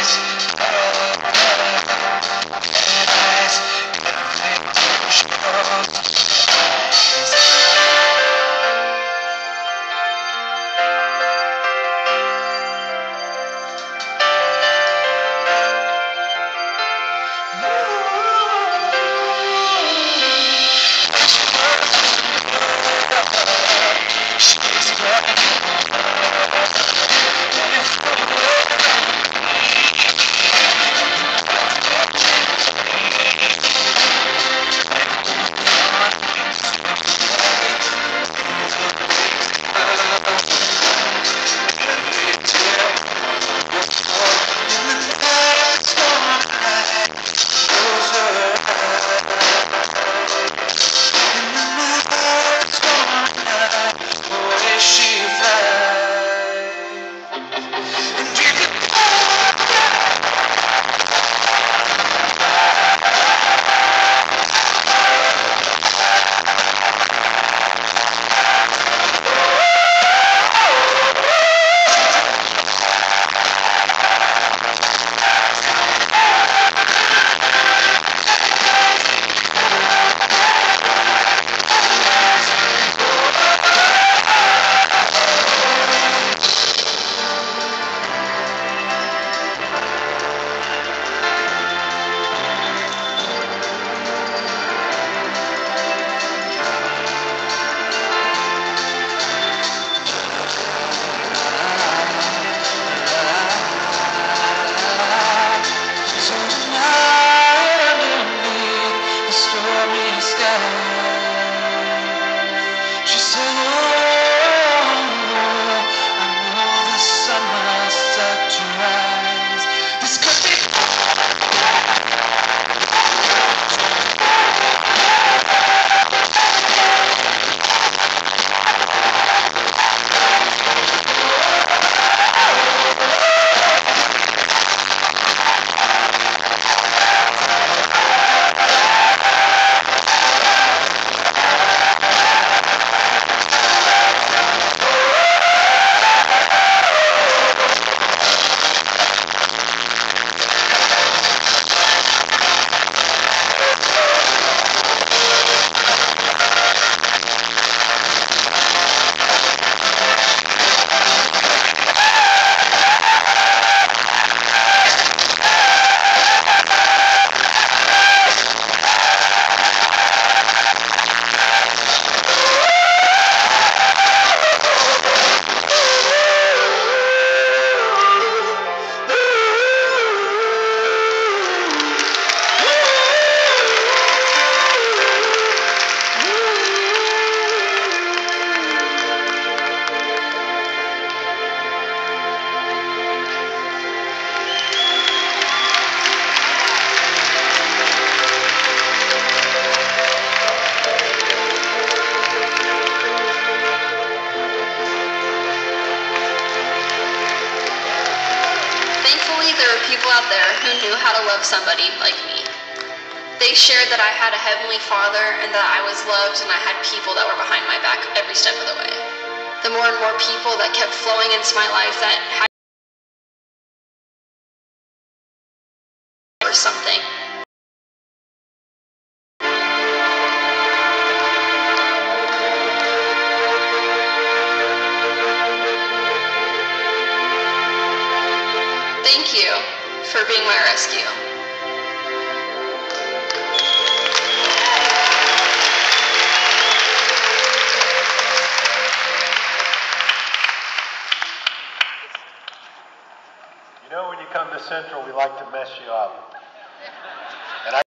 people out there who knew how to love somebody like me. They shared that I had a heavenly Father and that I was loved and I had people that were behind my back every step of the way. The more and more people that kept flowing into my life that had or something. Thank you for being my rescue. You know, when you come to Central, we like to mess you up.